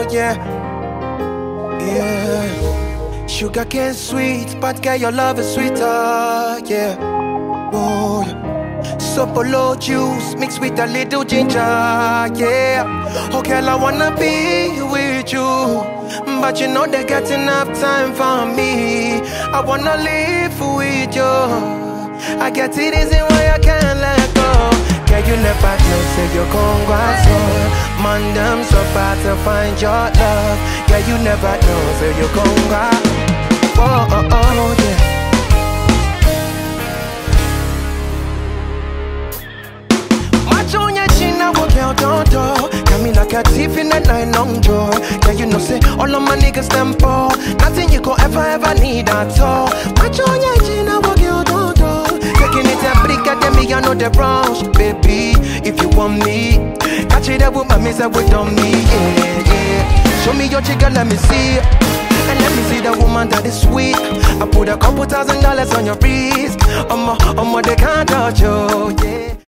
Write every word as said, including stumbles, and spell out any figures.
yeah, yeah. Sugar cane sweet, but girl, your love is sweeter, yeah. Oh, yeah. Sopolo juice mixed with a little ginger, yeah. Oh, girl, I wanna be with you, but you know they got enough time for me. I wanna live with you. I get it easy why I can't let go. Girl, you never know, say you're gon' go so. Man, them so far to find your love. Girl, you never know, say you're gon' go. Oh, oh, oh, yeah. Girl, don't do. Got me like a thief in the night long door. Girl, you know say all of my niggas them poor. Nothing you could ever ever need at all. Watch on your chin, I walk you don't do. Taking it a brick at them, me I know the rush, baby. If you want me, catch it up with my miss up with on me, yeah, yeah. Show me your chicken, let me see. And let me see the woman that is sweet. I put a couple thousand dollars on your wrist. I'm a, I'm a, they can't touch you, yeah.